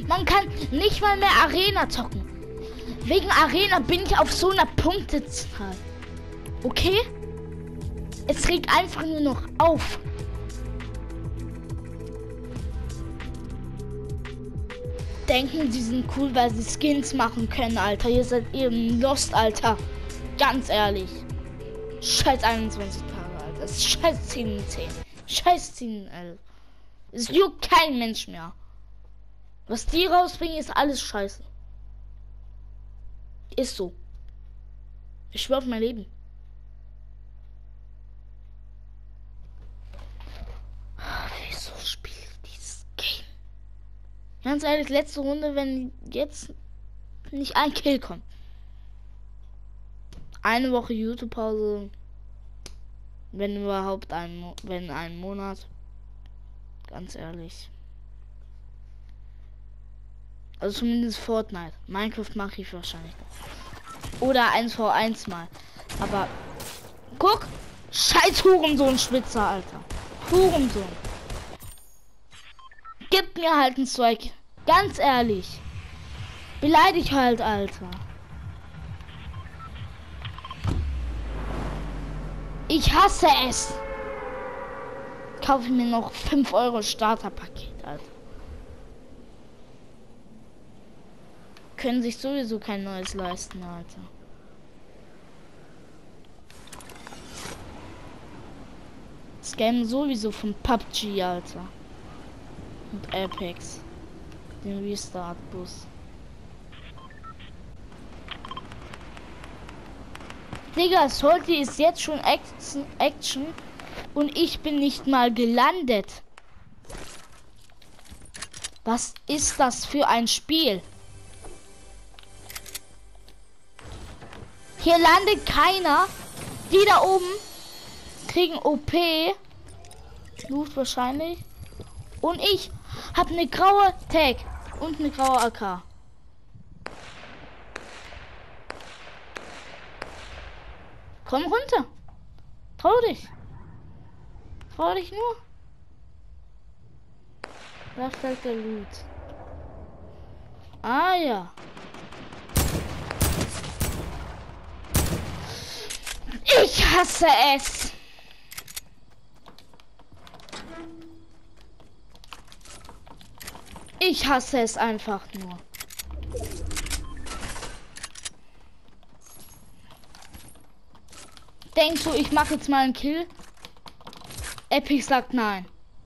Man kann nicht mal mehr Arena zocken. Wegen Arena bin ich auf so einer Punktezahl. Okay? Es regt einfach nur noch auf. Denken, sie sind cool, weil sie Skins machen können, Alter. Ihr seid eben Lost, Alter. Ganz ehrlich. Scheiß 21 Tage, Alter. Es ist scheiß 10 10. Scheiß 10 11. Es juckt kein Mensch mehr. Was die rausbringen, ist alles scheiße. Ist so. Ich schwör auf mein Leben. Wieso spiele ich dieses Game? Ganz ehrlich, letzte Runde, wenn jetzt nicht ein Kill kommt. Eine Woche YouTube-Pause. Wenn überhaupt wenn einen Monat. Ganz ehrlich. Also zumindest Fortnite. Minecraft mache ich wahrscheinlich noch. Oder 1v1 mal. Aber guck. Scheiß Hurensohn-Schwitzer, Alter. Hurensohn. Gib mir halt ein Strike. Ganz ehrlich. Beleidig halt, Alter. Ich hasse es. Kaufe ich mir noch 5 Euro Starterpaket, Alter. Können sich sowieso kein neues leisten, Alter. Scam sowieso von PUBG, Alter. Und Apex. Den Restart-Bus. Digga, Salty ist jetzt schon Action und ich bin nicht mal gelandet. Was ist das für ein Spiel? Hier landet keiner. Die da oben kriegen OP. Loot wahrscheinlich. Und ich habe eine graue Tag und eine graue AK. Komm runter. Trau dich. Trau dich nur. Da fällt der Loot. Ah ja. Ich hasse es. Ich hasse es einfach nur. Denkst du, ich mache jetzt mal einen Kill? Epic sagt nein.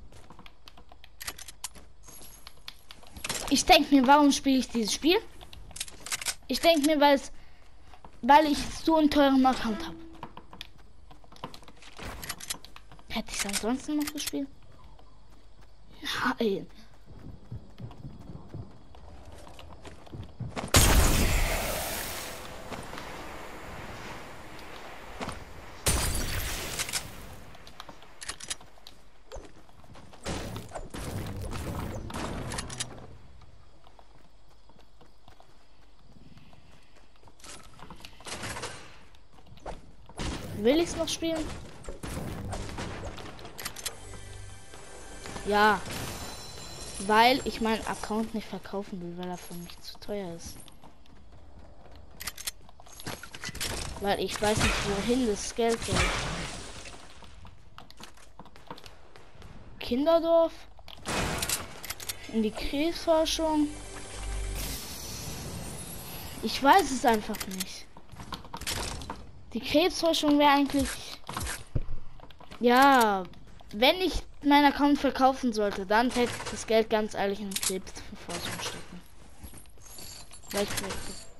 Ich denke mir, warum spiele ich dieses Spiel? Ich denke mir, weil ich so einen teuren Account habe. Hätte ich es ansonsten noch gespielt? Nein. Will ich es noch spielen? Ja. Weil ich meinen Account nicht verkaufen will, weil er für mich zu teuer ist. Weil ich weiß nicht, wohin das Geld soll. Kinderdorf. In die Krebsforschung. Ich weiß es einfach nicht. Die Krebsforschung wäre eigentlich... Ja, wenn ich meinen Account verkaufen sollte, dann hätte ich das Geld ganz ehrlich in Krebsforschung stecken. Weil ich möchte.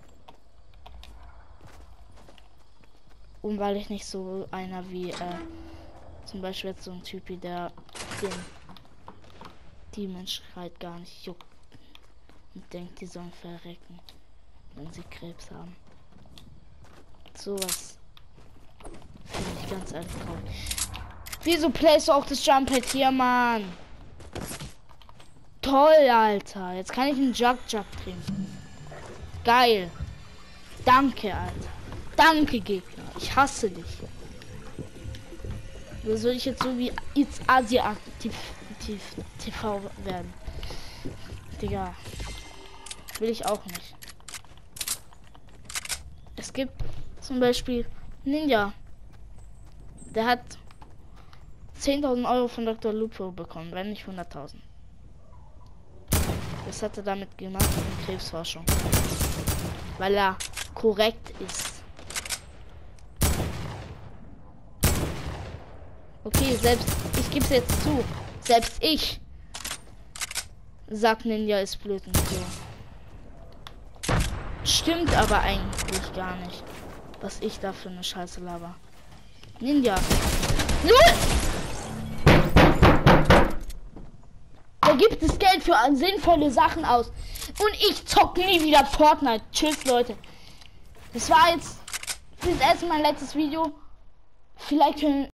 Und weil ich nicht so einer wie, zum Beispiel jetzt so ein Typ, der die Menschheit gar nicht juckt. Und denkt, die sollen verrecken, wenn sie Krebs haben. Sowas finde ich ganz ehrlich traurig. Wieso playst du auch das Jump-Pad hier, Mann? Toll, Alter. Jetzt kann ich einen Jug trinken. Geil. Danke, Alter. Danke, Gegner. Ich hasse dich. Oder soll ich jetzt so wie It's Asia aktiv TV werden? Digga. will ich auch nicht. Es gibt zum Beispiel Ninja. Der hat 10.000 Euro von Dr. Lupo bekommen, wenn nicht 100.000. Das hat er damit gemacht in Krebsforschung. Weil er korrekt ist. Okay, selbst ich gebe es jetzt zu. Selbst ich sag, Ninja ist Blödensee. Stimmt aber eigentlich gar nicht, was ich da für eine Scheiße laber. Ninja. Da gibt es Geld für sinnvolle Sachen aus. Und ich zock nie wieder Fortnite. Tschüss, Leute. Das war jetzt das erste Mal letztes Video. Vielleicht können